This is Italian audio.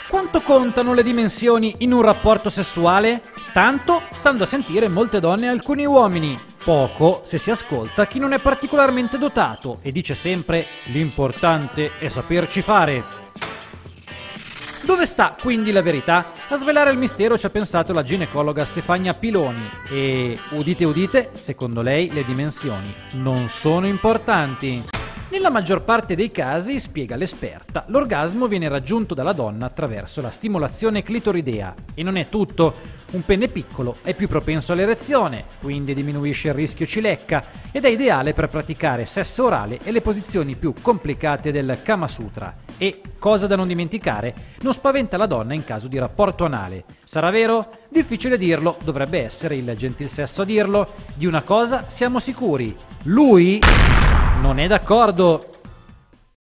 Quanto contano le dimensioni in un rapporto sessuale? Tanto, stando a sentire molte donne e alcuni uomini. Poco se si ascolta chi non è particolarmente dotato e dice sempre l'importante è saperci fare. Dove sta quindi la verità? A svelare il mistero ci ha pensato la ginecologa Stefania Piloni e, udite udite, secondo lei le dimensioni non sono importanti. Nella maggior parte dei casi, spiega l'esperta, l'orgasmo viene raggiunto dalla donna attraverso la stimolazione clitoridea e non è tutto. Un pene piccolo è più propenso all'erezione, quindi diminuisce il rischio cilecca ed è ideale per praticare sesso orale e le posizioni più complicate del Kama Sutra. E, cosa da non dimenticare, non spaventa la donna in caso di rapporto anale. Sarà vero? Difficile dirlo, dovrebbe essere il gentilsesso a dirlo. Di una cosa siamo sicuri: lui non è d'accordo.